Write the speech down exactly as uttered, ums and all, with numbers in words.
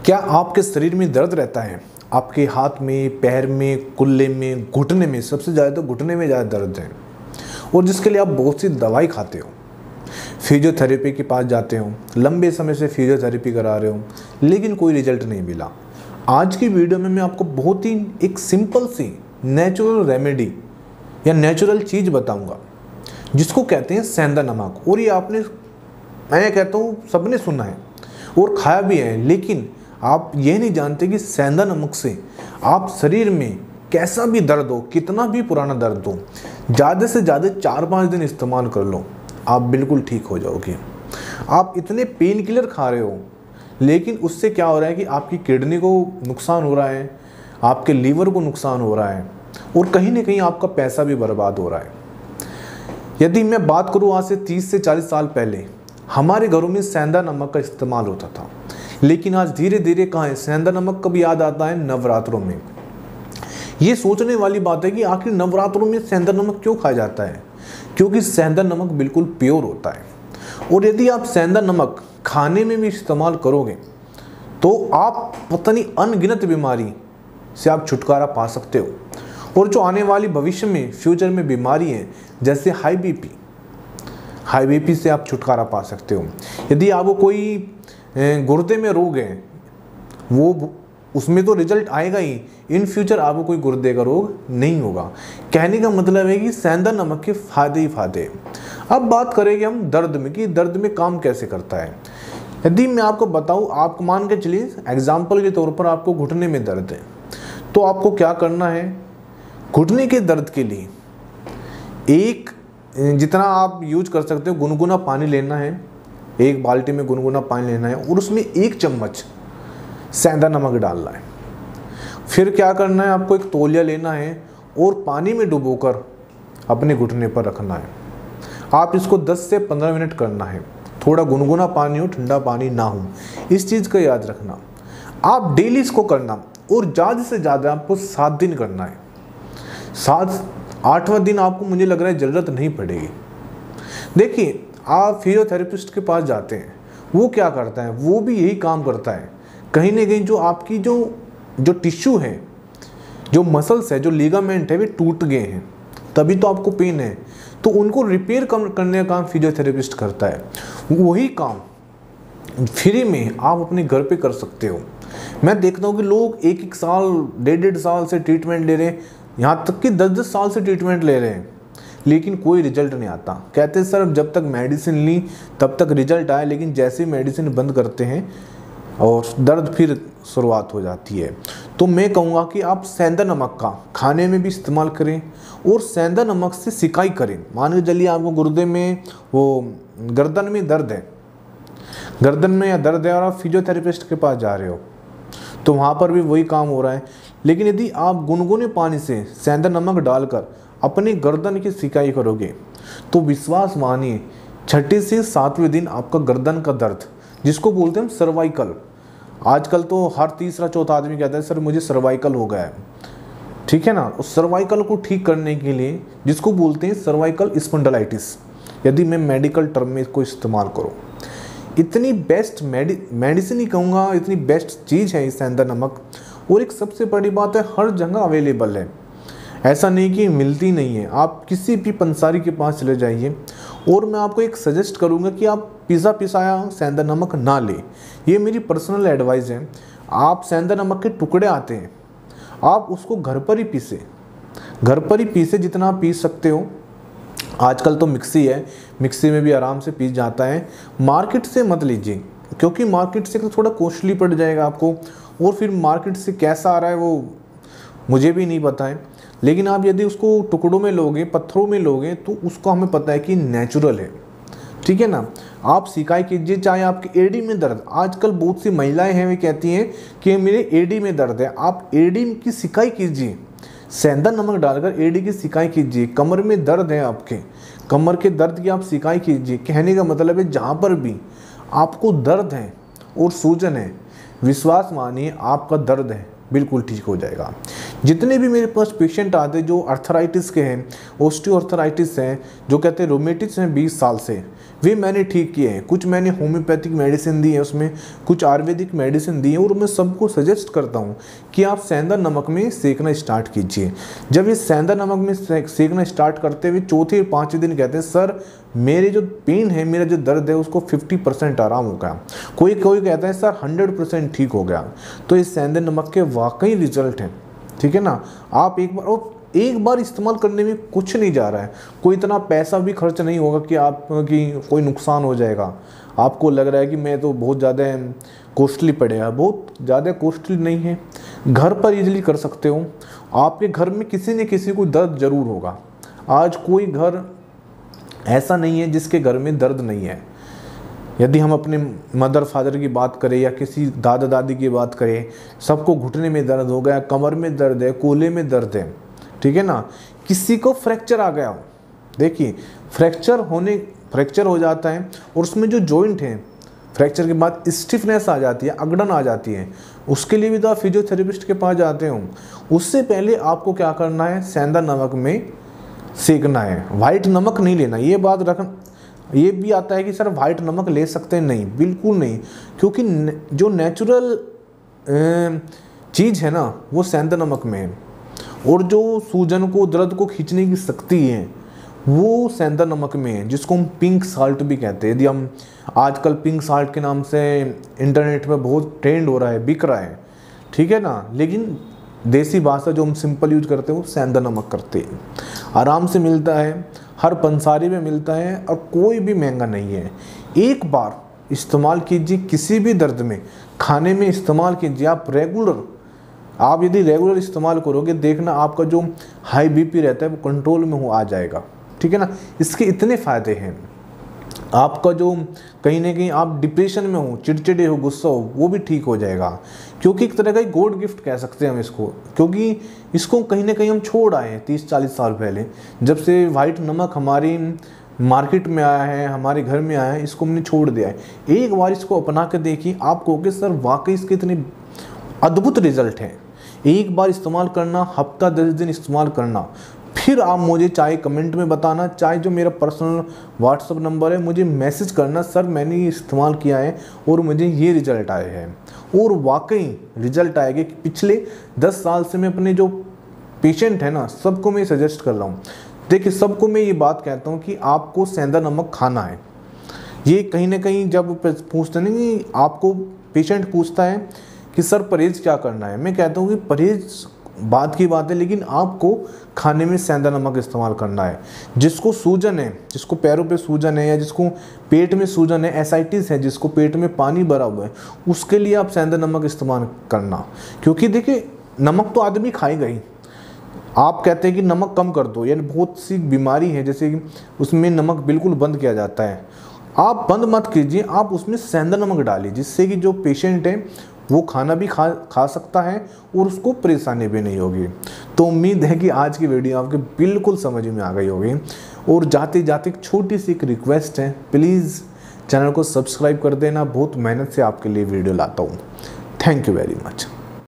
क्या आपके शरीर में दर्द रहता है? आपके हाथ में, पैर में, कुल्ले में, घुटने में, सबसे ज़्यादा तो घुटने में ज़्यादा दर्द है और जिसके लिए आप बहुत सी दवाई खाते हो, फिजियोथेरेपी के पास जाते हो, लंबे समय से फिजियोथेरेपी करा रहे हो, लेकिन कोई रिजल्ट नहीं मिला। आज की वीडियो में मैं आपको बहुत ही एक सिंपल सी नेचुरल रेमेडी या नेचुरल चीज़ बताऊंगा जिसको कहते हैं सेंधा नमक। और ये आपने, मैं कहता हूँ, सबने सुना है और खाया भी है, लेकिन आप ये नहीं जानते कि सेंधा नमक से आप शरीर में कैसा भी दर्द हो, कितना भी पुराना दर्द हो, ज़्यादा से ज़्यादा चार पाँच दिन इस्तेमाल कर लो, आप बिल्कुल ठीक हो जाओगे। आप इतने पेन किलर खा रहे हो, लेकिन उससे क्या हो रहा है कि आपकी किडनी को नुकसान हो रहा है, आपके लीवर को नुकसान हो रहा है और कहीं ना कहीं आपका पैसा भी बर्बाद हो रहा है। यदि मैं बात करूँ आज से तीस से चालीस साल पहले, हमारे घरों में सेंधा नमक का इस्तेमाल होता था, लेकिन आज धीरे धीरे कहाँ है, सेंधा नमक कब याद आता है? नवरात्रों में। ये सोचने वाली बात है कि आखिर नवरात्रों में सेंधा नमक क्यों खाया जाता है? क्योंकि सेंधा नमक बिल्कुल प्योर होता है और यदि आप सेंधा नमक खाने में भी इस्तेमाल करोगे तो आप पता नहीं अनगिनत बीमारी से आप छुटकारा पा सकते हो। और जो आने वाली भविष्य में, फ्यूचर में बीमारी है, जैसे हाई बीपी, हाई बीपी से आप छुटकारा पा सकते हो। यदि आपको कोई गुर्दे में रोग है, वो उसमें तो रिजल्ट आएगा ही, इन फ्यूचर आपको कोई गुर्दे का रोग नहीं होगा। कहने का मतलब है कि सेंधा नमक के फायदे ही फायदे। अब बात करेंगे हम दर्द में कि दर्द में काम कैसे करता है। यदि मैं आपको बताऊं, आप मान के चलिए एग्जाम्पल के तौर पर आपको घुटने में दर्द है, तो आपको क्या करना है? घुटने के दर्द के लिए एक, जितना आप यूज कर सकते हो, गुनगुना पानी लेना है, एक बाल्टी में गुनगुना पानी लेना है और उसमें एक चम्मच सेंधा नमक डालना है। फिर क्या करना है? आपको एक तौलिया लेना है और पानी में डुबोकर अपने घुटने पर रखना है। आप इसको दस से पंद्रह मिनट करना है। थोड़ा गुनगुना पानी हो, ठंडा पानी ना हो, इस चीज़ का याद रखना। आप डेली इसको करना और ज़्यादा से ज़्यादा आपको सात दिन करना है। सात आठवां दिन आपको, मुझे लग रहा है, ज़रूरत नहीं पड़ेगी। देखिए, आप फिजियोथेरेपिस्ट के पास जाते हैं, वो क्या करता है? वो भी यही काम करता है। कहीं ना कहीं जो आपकी जो जो टिश्यू है, जो मसल्स है, जो लिगामेंट है, वे टूट गए हैं, तभी तो आपको पेन है, तो उनको रिपेयर करने का काम फिजियोथेरेपिस्ट करता है। वही काम फ्री में आप अपने घर पे कर सकते हो। मैं देखता हूँ कि लोग एक एक साल, डेढ़ डेढ़ साल से ट्रीटमेंट ले रहे हैं, यहाँ तक कि दस दस साल से ट्रीटमेंट ले रहे हैं, लेकिन कोई रिजल्ट नहीं आता। कहते हैं सर जब तक मेडिसिन ली तब तक रिजल्ट आए, लेकिन जैसे ही मेडिसिन बंद करते हैं और दर्द फिर शुरुआत हो जाती है। तो मैं कहूँगा कि आप सेंधा नमक का खाने में भी इस्तेमाल करें और सेंधा नमक से सिकाई करें। मान के चलिए आपको गुर्दे में, वो गर्दन में दर्द है, गर्दन में या दर्द है और आप फिजियोथेरेपिस्ट के पास जा रहे हो, तो वहाँ पर भी वही काम हो रहा है। लेकिन यदि आप गुनगुने पानी से सेंधा नमक डालकर अपने गर्दन की सिकाई करोगे तो विश्वास मानिए, छठे से सातवें दिन आपका गर्दन का दर्द, जिसको बोलते हैं सर्वाइकल, आजकल तो हर तीसरा चौथा आदमी कहता है सर मुझे सर्वाइकल हो गया है, ठीक है ना। उस सर्वाइकल को ठीक करने के लिए, जिसको बोलते हैं सर्वाइकल स्पॉन्डिलाइटिस, यदि मैं मेडिकल टर्म में इसको इस्तेमाल करूँ, इतनी बेस्ट मेडि मेडिसिन ही कहूँगा, इतनी बेस्ट चीज़ है ये सेंधा नमक। और एक सबसे बड़ी बात है, हर जगह अवेलेबल है, ऐसा नहीं कि मिलती नहीं है। आप किसी भी पंसारी के पास चले जाइए। और मैं आपको एक सजेस्ट करूंगा कि आप पिसा पिसाया सेंधा नमक ना लें, ये मेरी पर्सनल एडवाइस है। आप सेंधा नमक के टुकड़े आते हैं, आप उसको घर पर ही पीसे, घर पर ही पीसे जितना आप पीस सकते हो। आजकल तो मिक्सी है, मिक्सी में भी आराम से पीस जाता है। मार्केट से मत लीजिए, क्योंकि मार्केट से तो थोड़ा कॉस्टली पड़ जाएगा आपको, और फिर मार्केट से कैसा आ रहा है वो मुझे भी नहीं पता है। लेकिन आप यदि उसको टुकड़ों में लोगे, पत्थरों में लोगे, तो उसको हमें पता है कि नेचुरल है, ठीक है ना। आप सिकाई कीजिए, चाहे आपकी एडी में दर्द, आजकल बहुत सी महिलाएं हैं वे कहती हैं कि मेरे एडी में दर्द है, आप एडी की सिकाई कीजिए, सेंधा नमक डालकर एडी की सिकाई कीजिए। कमर में दर्द है आपके, कमर के दर्द की आप सिकाई कीजिए। कहने का मतलब है जहाँ पर भी आपको दर्द है और सूजन है, विश्वास मानिए आपका दर्द है बिल्कुल ठीक हो जाएगा। जितने भी मेरे पास पेशेंट आते जो अर्थराइटिस के हैं, ऑस्टियोआर्थराइटिस हैं, जो कहते हैं रोमेटिस हैं बीस साल से, वे मैंने ठीक किए हैं। कुछ मैंने होम्योपैथिक मेडिसिन दी है, उसमें कुछ आयुर्वेदिक मेडिसिन दी है, और मैं सबको सजेस्ट करता हूँ कि आप सेंधा नमक में सेकना स्टार्ट कीजिए। जब ये सेंधा नमक में सेकना स्टार्ट करते हुए चौथे और पाँचवें दिन कहते हैं सर मेरे जो पेन है, मेरा जो दर्द है उसको पचास परसेंट आराम हो गया, कोई कोई कहता है सर सौ परसेंट ठीक हो गया। तो ये सेंधे नमक के वाकई रिजल्ट हैं, ठीक है ना। आप एक बार और एक बार इस्तेमाल करने में कुछ नहीं जा रहा है, कोई इतना पैसा भी खर्च नहीं होगा कि आप कि कोई नुकसान हो जाएगा। आपको लग रहा है कि मैं तो बहुत ज़्यादा कॉस्टली पड़ेगा, बहुत ज़्यादा कॉस्टली नहीं है, घर पर इजीली कर सकते हो। आपके घर में किसी न किसी को दर्द ज़रूर होगा। आज कोई घर ऐसा नहीं है जिसके घर में दर्द नहीं है। यदि हम अपने मदर फादर की बात करें या किसी दादा दादी की बात करें, सबको घुटने में दर्द हो गया, कमर में दर्द है, कोले में दर्द है, ठीक है ना। किसी को फ्रैक्चर आ गया, देखिए फ्रैक्चर होने फ्रैक्चर हो जाता है और उसमें जो जॉइंट है, फ्रैक्चर के बाद स्टिफनेस आ जाती है, अगड़न आ जाती है, उसके लिए भी तो आप फिजियोथेरेपिस्ट के पास जाते हो। उससे पहले आपको क्या करना है, सेंधा नमक में सेकना है, वाइट नमक नहीं लेना। ये बात रखना, ये भी आता है कि सर वाइट नमक ले सकते हैं, नहीं, बिल्कुल नहीं, क्योंकि जो नेचुरल चीज़ है ना वो सेंधा नमक में है, और जो सूजन को दर्द को खींचने की शक्ति है वो सेंधा नमक में है, जिसको हम पिंक साल्ट भी कहते हैं। यदि हम आजकल पिंक साल्ट के नाम से इंटरनेट पे बहुत ट्रेंड हो रहा है, बिक रहा है, ठीक है ना, लेकिन देसी भाषा जो हम सिंपल यूज करते हैं वो सेंधा नमक करते हैं। आराम से मिलता है, हर पंसारी में मिलता है और कोई भी महंगा नहीं है। एक बार इस्तेमाल कीजिए, किसी भी दर्द में खाने में इस्तेमाल कीजिए। आप रेगुलर आप यदि रेगुलर इस्तेमाल करोगे, देखना आपका जो हाई बीपी रहता है वो कंट्रोल में हो आ जाएगा, ठीक है ना। इसके इतने फ़ायदे हैं। आपका जो कहीं ना कहीं आप डिप्रेशन में हो, चिड़चिड़े हो, गुस्सा हो, वो भी ठीक हो जाएगा, क्योंकि एक तरह का गॉड गिफ्ट कह सकते हैं हम इसको, क्योंकि इसको कहीं ना कहीं हम छोड़ आए हैं तीस चालीस साल पहले। जब से वाइट नमक हमारी मार्केट में आया है, हमारे घर में आया है, इसको हमने छोड़ दिया है। एक बार इसको अपना के देखिए, आप कहोगे सर वाकई इसके इतने अद्भुत रिजल्ट हैं। एक बार इस्तेमाल करना, हफ्ता दस दिन इस्तेमाल करना, फिर आप मुझे चाहे कमेंट में बताना, चाहे जो मेरा पर्सनल व्हाट्सअप नंबर है मुझे मैसेज करना, सर मैंने ये इस्तेमाल किया है और मुझे ये रिज़ल्ट आए हैं। और वाकई रिज़ल्ट आएगा कि पिछले दस साल से मैं अपने जो पेशेंट है ना, सबको मैं सजेस्ट कर रहा हूँ। देखिए, सबको मैं ये बात कहता हूँ कि आपको सेंधा नमक खाना है। ये कहीं ना कहीं जब पूछते नहीं कि आपको पेशेंट पूछता है कि सर परहेज़ क्या करना है, मैं कहता हूँ कि परहेज़ बात की बात है, लेकिन आपको खाने में सेंधा नमक इस्तेमाल करना है। जिसको सूजन है, जिसको पैरों पे सूजन है या जिसको पेट में सूजन है, एसाइटिस है, जिसको पेट में पानी भरा हुआ है, उसके लिए आप सेंधा नमक इस्तेमाल करना। क्योंकि देखिए, नमक तो आदमी खाएगा ही। आप कहते हैं कि नमक कम कर दो, यानी बहुत सी बीमारी है जैसे कि उसमें नमक बिल्कुल बंद किया जाता है, आप बंद मत कीजिए, आप उसमें सेंधा नमक डालिए, जिससे कि जो पेशेंट है वो खाना भी खा खा सकता है और उसको परेशानी भी नहीं होगी। तो उम्मीद है कि आज की वीडियो आपके बिल्कुल समझ में आ गई होगी। और जाते जाते एक छोटी सी एक रिक्वेस्ट है, प्लीज़ चैनल को सब्सक्राइब कर देना, बहुत मेहनत से आपके लिए वीडियो लाता हूँ। Thank you very much.